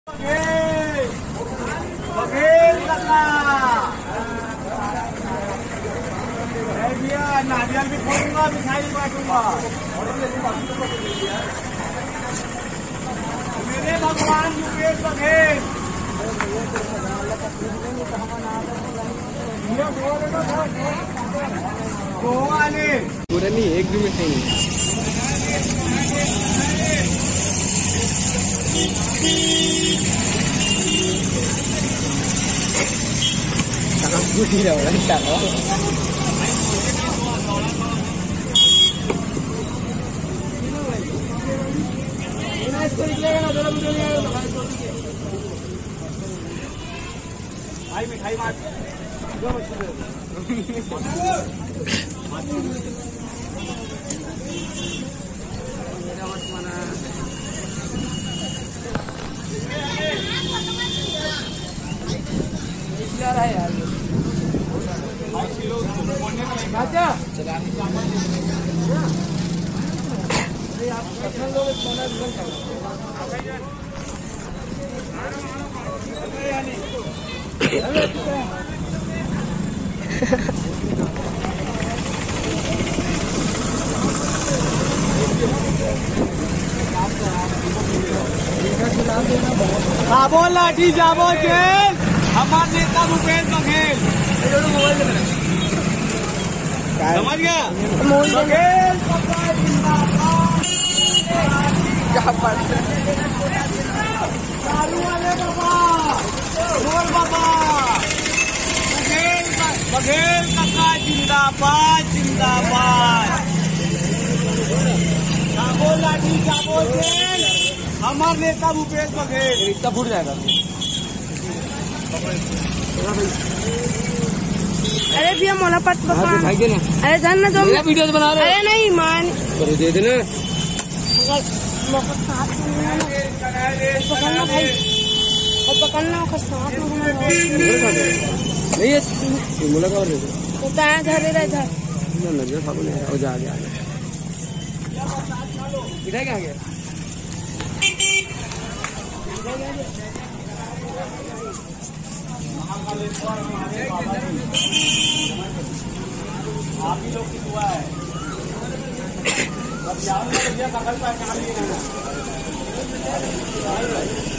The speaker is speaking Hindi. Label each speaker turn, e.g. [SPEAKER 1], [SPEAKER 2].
[SPEAKER 1] नारियल भी खोलूंगा, मिठाई भी बांटूंगा। मेरे भगवान मुकेश बघेल
[SPEAKER 2] पूरा नहीं, एक भी मिठाई नहीं।
[SPEAKER 1] भाई मिठाई बांट
[SPEAKER 2] यार है यार राजा चला
[SPEAKER 1] जाबो लाठी जाबो जेल हमारे नेता मुकेश बघेल। समझ गया? बघेल चालू वाले बाबा बोल बाबा बघेल काका जिंदाबाद जिंदाबाद। जाबो लाठी जाबो जेल हमारे नेता मुकेश बघेल।
[SPEAKER 2] इतना फूट जाएगा।
[SPEAKER 3] अरे भैया मोला पट पकड़
[SPEAKER 2] भाई देना।
[SPEAKER 3] अरे धन ना जो
[SPEAKER 2] मेरा वीडियो बना रहे।
[SPEAKER 3] अरे नहीं मान
[SPEAKER 2] कर दे देना।
[SPEAKER 3] पकड़ना भाई और पकड़ना का साथ में
[SPEAKER 2] नहीं है मुला का और दे दो।
[SPEAKER 3] होता है धरे रह जा
[SPEAKER 2] नजर खाओ नहीं हो जा गया इधर क्या गया
[SPEAKER 1] आप ही लोग की दुआ है। अब यार भैया कल पहचान लिए